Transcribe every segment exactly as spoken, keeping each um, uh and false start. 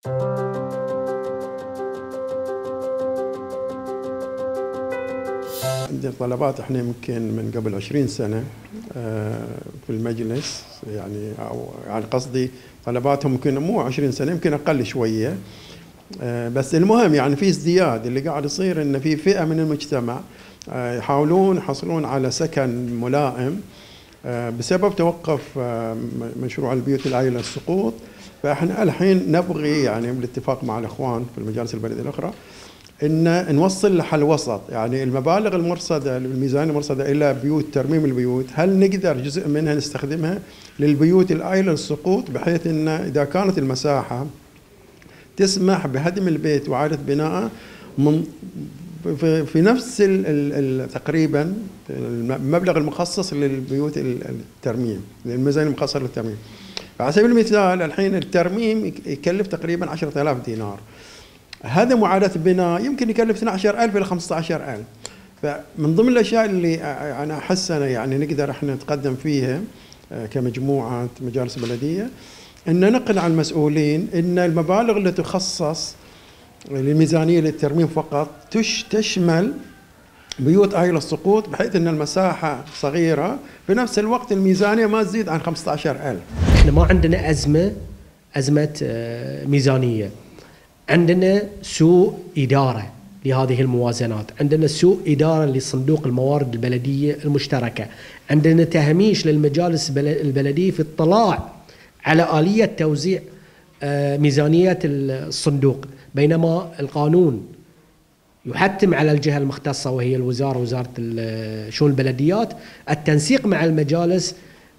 عندنا طلبات احنا يمكن من قبل عشرين سنة في المجلس، يعني او يعني قصدي طلباتهم يمكن مو عشرين سنة، يمكن اقل شوية. بس المهم يعني في ازدياد اللي قاعد يصير، ان في فئة من المجتمع يحاولون يحصلون على سكن ملائم بسبب توقف مشروع البيوت العائلة السقوط. فاحنا الحين نبغي يعني بالاتفاق مع الاخوان في المجالس البلدية الاخرى ان نوصل لحل وسط، يعني المبالغ المرصده الميزانيه المرصده الى بيوت ترميم البيوت، هل نقدر جزء منها نستخدمها للبيوت الآيلة للسقوط، بحيث ان اذا كانت المساحه تسمح بهدم البيت واعاده بناءه من في نفس تقريبا المبلغ المخصص للبيوت الترميم، الميزانيه المخصصه للترميم. على سبيل المثال الحين الترميم يكلف تقريبا عشرة آلاف دينار، هذا معادلة بناء يمكن يكلف اثني عشر ألف إلى خمسة عشر ألف. فمن ضمن الأشياء اللي أنا أحس أنا يعني نقدر إحنا نتقدم فيها كمجموعة مجالس بلدية، أن نقنع المسؤولين أن المبالغ اللي تخصص للميزانية للترميم فقط تش تشمل بيوت آيلة السقوط، بحيث أن المساحة صغيرة في نفس الوقت الميزانية ما تزيد عن خمسة عشر ألف. إحنا ما عندنا أزمة أزمة ميزانية، عندنا سوء إدارة لهذه الموازنات، عندنا سوء إدارة لصندوق الموارد البلدية المشتركة، عندنا تهميش للمجالس البلدية في اطلاع على آلية توزيع ميزانية الصندوق، بينما القانون يحتم على الجهة المختصة وهي الوزارة وزارة شؤون البلديات التنسيق مع المجالس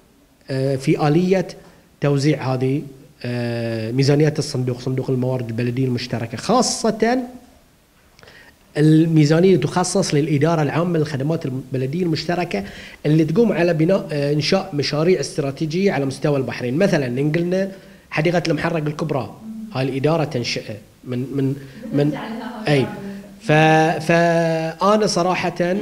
في آلية توزيع هذه ميزانية الصندوق، صندوق الموارد البلدية المشتركة، خاصة الميزانية تخصص للإدارة العامة للخدمات البلدية المشتركة اللي تقوم على بناء إنشاء مشاريع استراتيجية على مستوى البحرين. مثلا ننقلنا حديقة المحرق الكبرى، هاي الإدارة تنشئه من من من أي ف فأنا صراحة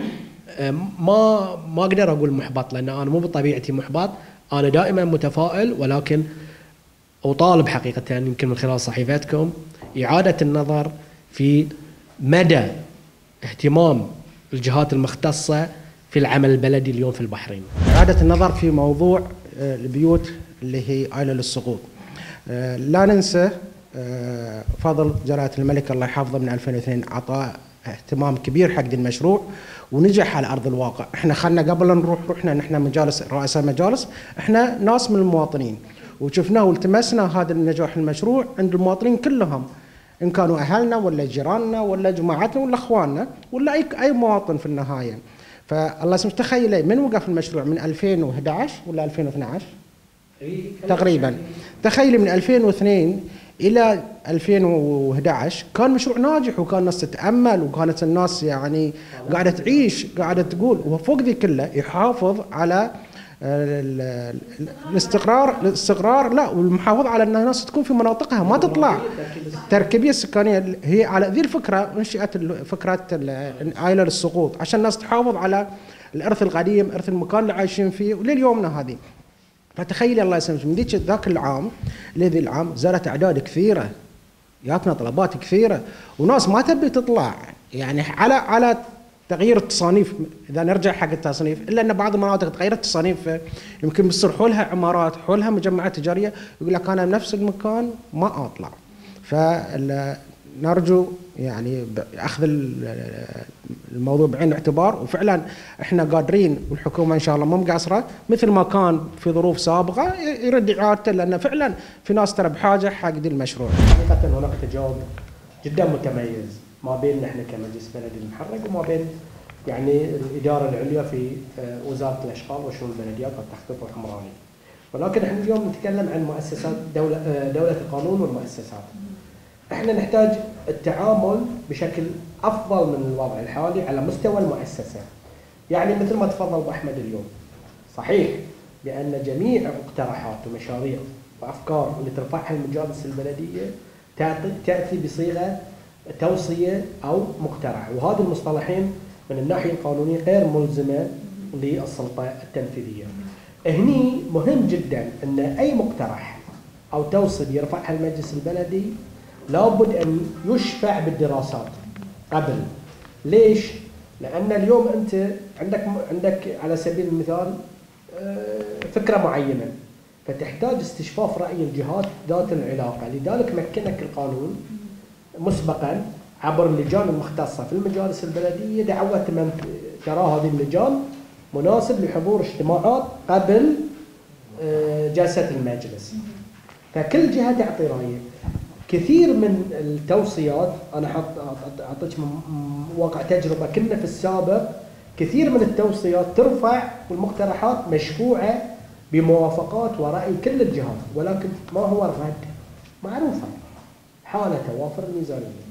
ما ما أقدر أقول محبط، لأن أنا مو بطبيعتي محبط، أنا دائما متفائل، ولكن أطالب حقيقة يمكن من خلال صحيفتكم إعادة النظر في مدى اهتمام الجهات المختصة في العمل البلدي اليوم في البحرين. إعادة النظر في موضوع البيوت اللي هي آيلة للسقوط. لا ننسى فضل جلالة الملك الله يحفظه من ألفين واثنين عطاء اهتمام كبير حق المشروع ونجح على أرض الواقع. احنا خلنا قبل نروح رحنا نحن مجالس رؤساء مجالس، احنا ناس من المواطنين وشفناه والتمسنا هذا النجاح المشروع عند المواطنين كلهم، إن كانوا أهلنا ولا جيراننا ولا جماعتنا ولا أخواننا ولا أي أي مواطن في النهاية. فالله يسمح تخيلي من وقف المشروع من ألفين وأحد عشر ولا ألفين واثني عشر تقريبا، تخيلي من ألفين واثنين إلى ألفين وأحد عشر كان مشروع ناجح، وكان الناس تتأمل، وكانت الناس يعني قاعدة تعيش قاعدة تقول، وفوق ذي كله يحافظ على الاستقرار الاستقرار لا والمحافظة على أن الناس تكون في مناطقها ما تطلع. التركيبية السكانية هي على ذي الفكرة انشئت فكرة آيلة للسقوط عشان الناس تحافظ على الإرث القديم، إرث المكان اللي عايشين فيه ولليومنا هذه. فتخيلي الله يسلمك من ذيك ذاك العام لذي العام زادت أعداد كثيرة، جاتنا طلبات كثيرة وناس ما تبي تطلع يعني على على تغيير التصانيف. اذا نرجع حق التصنيف، الا ان بعض المناطق تغيرت التصانيف، يمكن بتصير حولها عمارات حولها مجمعات تجاريه، يقول لك انا بنفس المكان ما اطلع. فنرجو يعني اخذ الموضوع بعين الاعتبار، وفعلا احنا قادرين والحكومه ان شاء الله مو مقصره مثل ما كان في ظروف سابقه يرد اعادته، لان فعلا في ناس ترى بحاجه حق دي المشروع. حقيقه هناك تجاوب جدا متميز ما بيننا احنا كمجلس بلدي المحرق وما بين يعني الاداره العليا في وزاره الاشغال وشؤون البلديات والتخطيط العمراني. ولكن احنا اليوم نتكلم عن مؤسسات دوله دوله القانون والمؤسسات. احنا نحتاج التعامل بشكل افضل من الوضع الحالي على مستوى المؤسسه. يعني مثل ما تفضل ابو احمد اليوم، صحيح بان جميع مقترحات ومشاريع وافكار اللي ترفعها المجالس البلديه تاتي بصيغه توصية أو مقترح، وهذه المصطلحين من الناحية القانونية غير ملزمة للسلطة التنفيذية. هني مهم جدا أن أي مقترح أو توصية يرفعها المجلس البلدي لابد أن يشفع بالدراسات قبل. ليش؟ لأن اليوم أنت عندك عندك على سبيل المثال فكرة معينة، فتحتاج استشفاف رأي الجهات ذات العلاقة، لذلك مكنك القانون مسبقا عبر اللجان المختصة في المجالس البلدية دعوت من ترى هذه اللجان مناسب لحضور اجتماعات قبل جلسة المجلس، فكل جهة تعطي رأيه. كثير من التوصيات أنا أعطيك واقع تجربة، كنا في السابق كثير من التوصيات ترفع والمقترحات مشفوعة بموافقات ورأي كل الجهات، ولكن ما هو الرد؟ معروفة حالة توافر الميزانية،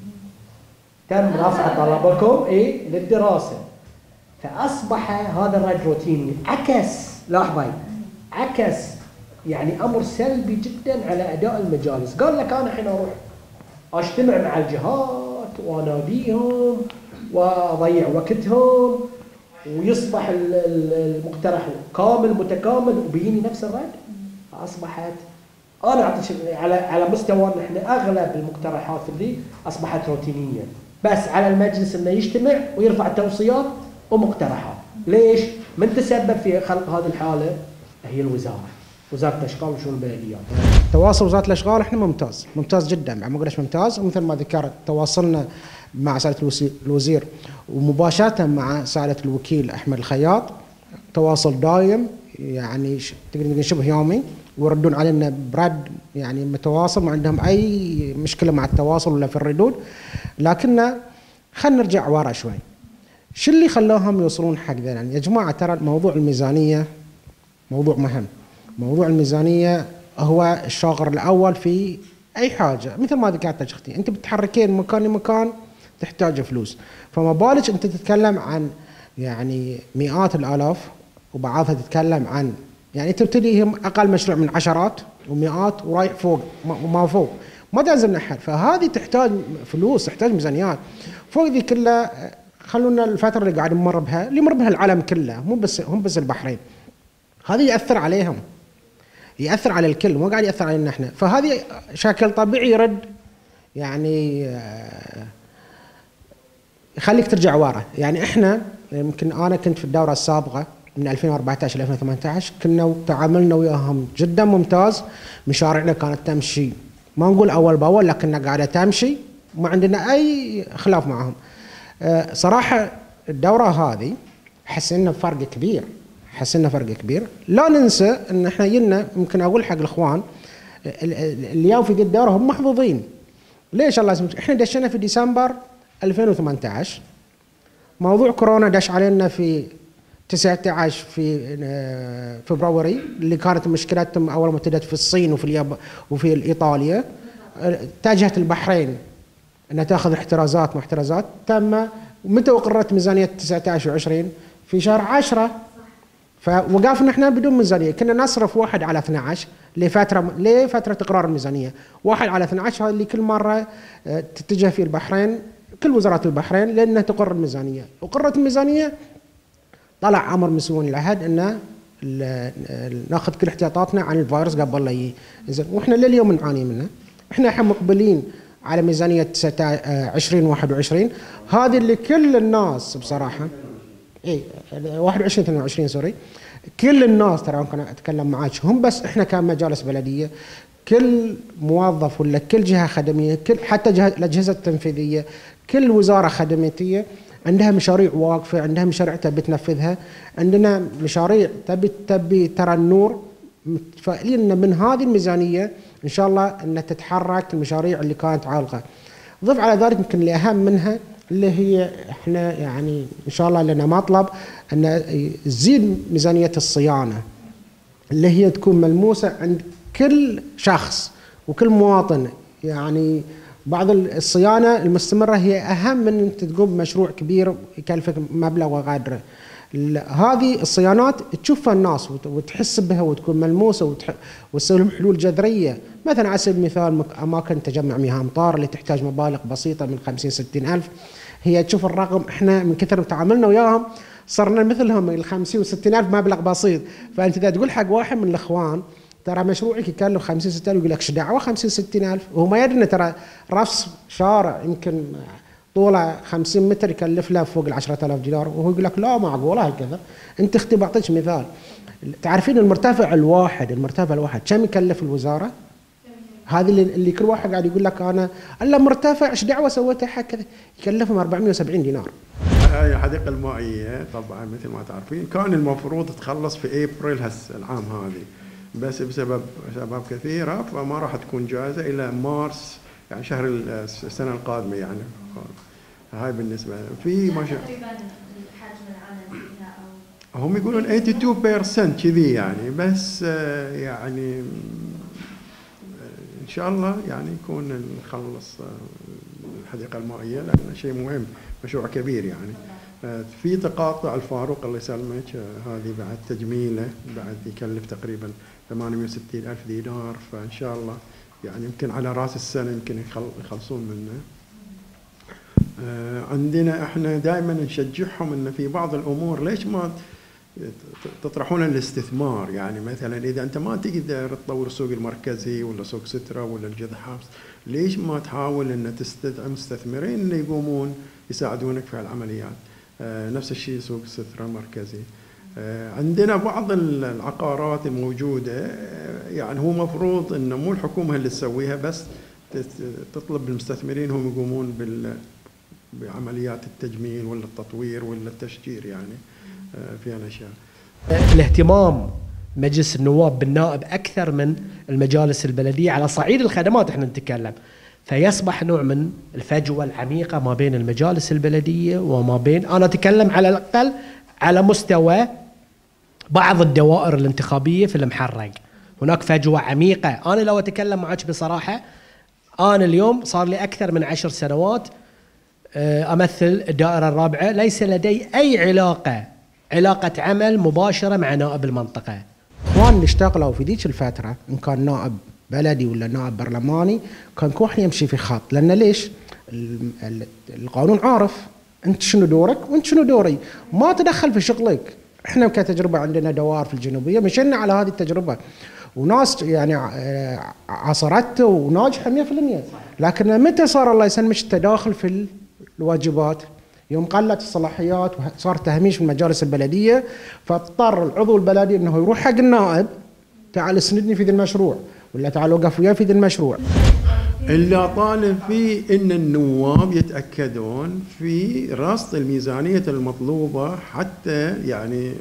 تم رفع طلبكم إيه للدراسة، فأصبح هذا الرد روتيني، عكس لاحظي عكس يعني أمر سلبي جدا على أداء المجالس. قال لك أنا الحين أروح أجتمع مع الجهات وأناديهم وأضيع وقتهم ويصبح المقترح كامل متكامل وبيجيني نفس الرد. أصبحت أنا أعطيك على على مستوى احنا أغلب المقترحات اللي أصبحت روتينية، بس على المجلس إنه يجتمع ويرفع توصيات ومقترحات. ليش؟ من تسبب في خلق هذه الحالة؟ هي الوزارة، وزارة الأشغال وشؤون البلديات. تواصل وزارة الأشغال احنا ممتاز، ممتاز جدا، ما قلناش ممتاز، ومثل ما ذكرت تواصلنا مع سعادة الوزير ومباشرة مع سعادة الوكيل أحمد الخياط، تواصل دايم يعني تقدر نقول شبه يومي، ويردون علينا برد يعني متواصل، ما عندهم أي مشكلة مع التواصل ولا في الردود. لكن خلينا نرجع ورا شوي، شو اللي خلاهم يوصلون حق ذا؟ يعني يا جماعة ترى موضوع الميزانية موضوع مهم، موضوع الميزانية هو الشاغر الأول في أي حاجة. مثل ما ذكرت يا أختي، أنت بتحركين مكان لمكان تحتاج فلوس، فما بالك أنت تتكلم عن يعني مئات الآلاف، وبعضها تتكلم عن يعني تبتديهم أقل مشروع من عشرات ومئات ورايح فوق وما فوق، ما تعزم أحد، فهذه تحتاج فلوس، تحتاج ميزانيات. فوق ذي كلها خلونا الفترة اللي قاعد نمر بها اللي مر بها العالم كله، مو بس هم بس البحرين، هذه يأثر عليهم، يأثر على الكل، مو قاعد يأثر علينا احنا. فهذه شكل طبيعي يرد يعني يخليك ترجع ورا. يعني احنا يمكن انا كنت في الدورة السابقة من ألفين وأربعة عشر إلى ألفين وثمانية عشر، كنا تعاملنا وياهم جدا ممتاز، مشاريعنا كانت تمشي ما نقول اول باول لكنها قاعدة تمشي، ما عندنا اي خلاف معهم. صراحة الدورة هذه حسينا بفرق كبير، حسنا فرق كبير. لا ننسى ان احنا يلنا، يمكن اقول حق الاخوان اللي ياو في ذي الدوره هم محظوظين. ليش الله يسلمك؟ احنا دشينا في ديسمبر ألفين وثمانية عشر، موضوع كورونا دش علينا في تسعة عشر في فبراير، اللي كانت مشكلتهم اول ما ابتدت في الصين وفي اليابان وفي ايطاليا، اتجهت البحرين انها تاخذ احترازات محترزات. تم متى وقررت ميزانيه تسعة عشر وعشرين؟ في شهر عشرة، فوقفنا احنا بدون ميزانيه، كنا نصرف واحد على اثني عشر لفتره لفتره اقرار الميزانيه، واحد على اثني عشر هذا اللي كل مره تتجه في البحرين، كل وزارات البحرين لانها تقر الميزانيه. وقررت الميزانيه طلع امر مسؤول العهد انه ناخذ كل احتياطاتنا عن الفيروس قبل لا يجي، زين، واحنا لليوم نعاني منه. احنا الحين مقبلين على ميزانيه عشرين واحد وعشرين، هذه اللي كل الناس بصراحه اي واحد وعشرين اثنين وعشرين سوري، كل الناس ترى ممكن اتكلم معاك، هم بس احنا كمجالس بلديه كل موظف ولا كل جهه خدميه، كل حتى جهه الاجهزه التنفيذيه، كل وزاره خدماتيه عندها مشاريع واقفه، عندها مشاريع تبي تنفذها، عندنا مشاريع تبي تبي ترى النور. متفائلين من هذه الميزانيه ان شاء الله ان تتحرك المشاريع اللي كانت عالقه. ضف على ذلك يمكن اللي اهم منها اللي هي احنا يعني ان شاء الله لنا مطلب ان تزيد ميزانيه الصيانه اللي هي تكون ملموسه عند كل شخص وكل مواطن. يعني بعض الصيانه المستمره هي اهم من انت تقوم بمشروع كبير يكلفك مبلغ وقدره. هذه الصيانات تشوفها الناس وتحس بها وتكون ملموسه وتسوي لهم حلول جذريه. مثلا على سبيل المثال اماكن تجمع مياه امطار اللي تحتاج مبالغ بسيطه من خمسين ستين الف، هي تشوف الرقم احنا من كثر تعاملنا وياهم صرنا مثلهم ال خمسين و ستين الف مبلغ بسيط. فانت اذا تقول حق واحد من الاخوان ترى مشروعك يكلف خمسين ستين ألف، يقول لك ايش دعوه خمسين ستين ألف، وهو ما يدري ترى رص شارع يمكن طوله خمسين متر يكلف له فوق ال عشرة آلاف دينار، وهو يقول لك لا معقوله هكذا. انت اختي بعطيك مثال، تعرفين المرتفع الواحد المرتفع الواحد كم يكلف الوزاره؟ هذه اللي, اللي كل واحد قاعد يقول لك انا الا مرتفع ايش دعوه سويتها هكذا، يكلفهم أربعمئة وسبعين دينار. هاي الحديقه المائيه طبعا مثل ما تعرفين كان المفروض تخلص في ابريل هسه العام هذه، بس بسبب اسباب كثيره فما راح تكون جاهزه الى مارس، يعني شهر السنه القادمه. يعني هاي بالنسبه في ما شاء تقريبا حجم العمل فيها او هم يقولون ثمانية وثمانين بالمئة كذي يعني، بس يعني ان شاء الله يعني يكون نخلص الحديقه المائيه لان شيء مهم، مشروع كبير يعني. في تقاطع الفاروق الله يسلمك هذه بعد تجميله بعد يكلف تقريبا ثمانمئة وستين ألف دينار، فان شاء الله يعني يمكن على راس السنه يمكن يخلصون منه. عندنا احنا دائما نشجعهم ان في بعض الامور ليش ما تطرحون الاستثمار، يعني مثلا اذا انت ما تقدر تطور السوق المركزي ولا سوق سترة ولا الجذع حبس، ليش ما تحاول ان تستدعي مستثمرين اللي يقومون يساعدونك في هالعمليات. آه نفس الشيء سوق سترة المركزي. آه عندنا بعض العقارات الموجوده آه يعني هو مفروض انه مو الحكومه اللي تسويها، بس تطلب المستثمرين هم يقومون بال بعمليات التجميل ولا التطوير ولا التشجير يعني آه في هالاشياء. الاهتمام مجلس النواب بالنائب اكثر من المجالس البلديه على صعيد الخدمات احنا نتكلم، فيصبح نوع من الفجوه العميقه ما بين المجالس البلديه وما بين، انا اتكلم على الاقل على مستوى بعض الدوائر الانتخابيه في المحرق، هناك فجوه عميقه. انا لو اتكلم معك بصراحه، انا اليوم صار لي اكثر من عشر سنوات امثل الدائره الرابعه، ليس لدي اي علاقه علاقه عمل مباشره مع نائب المنطقه. اخوان اللي اشتغلوا في ذيك الفتره ان كان نائب بلدي ولا نائب برلماني كان كل واحد يمشي في خط، لان ليش؟ القانون عارف انت شنو دورك وانت شنو دوري، ما تدخل في شغلك. احنا كتجربه عندنا دوائر في الجنوبيه مشينا على هذه التجربه وناس يعني عصرته وناجحه مئة بالمئة، لكن متى صار الله يسلمك التداخل في الواجبات؟ يوم قلت الصلاحيات وصار تهميش في المجالس البلديه، فاضطر العضو البلدي انه يروح حق النائب تعال اسندني في ذا المشروع ولا تعال وقف وياي في ذا المشروع. اللي طالب فيه ان النواب يتاكدون في رصد الميزانيه المطلوبه حتى يعني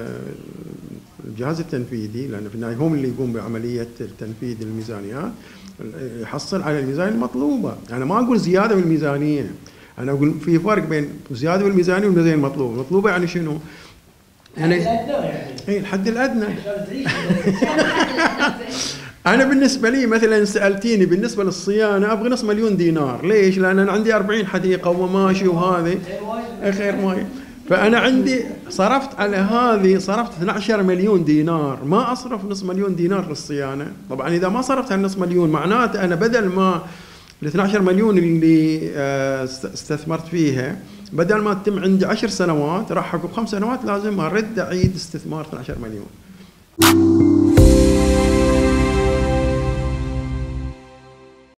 الجهاز التنفيذي، لان في النهايه هم اللي يقوم بعمليه تنفيذ الميزانيات، يحصل على الميزانيه المطلوبه. انا ما اقول زياده بالميزانيه، انا اقول في فرق بين زياده بالميزانيه والميزانيه المطلوبه. المطلوبه يعني شنو؟ يعني الحد الادنى يعني اي الحد الادنى. انا بالنسبه لي مثلا سالتيني بالنسبه للصيانه ابغى نص مليون دينار، ليش؟ لان انا عندي أربعين حديقه وماشي وهذه خير ماي، فانا عندي صرفت على هذه صرفت اثني عشر مليون دينار، ما اصرف نص مليون دينار للصيانه. طبعا اذا ما صرفت هالنص مليون معناته انا بدل ما ال اثني عشر مليون اللي استثمرت فيها بدل ما تتم عندي عشر سنوات راح عقب خمس سنوات لازم ارد اعيد استثمار اثني عشر مليون.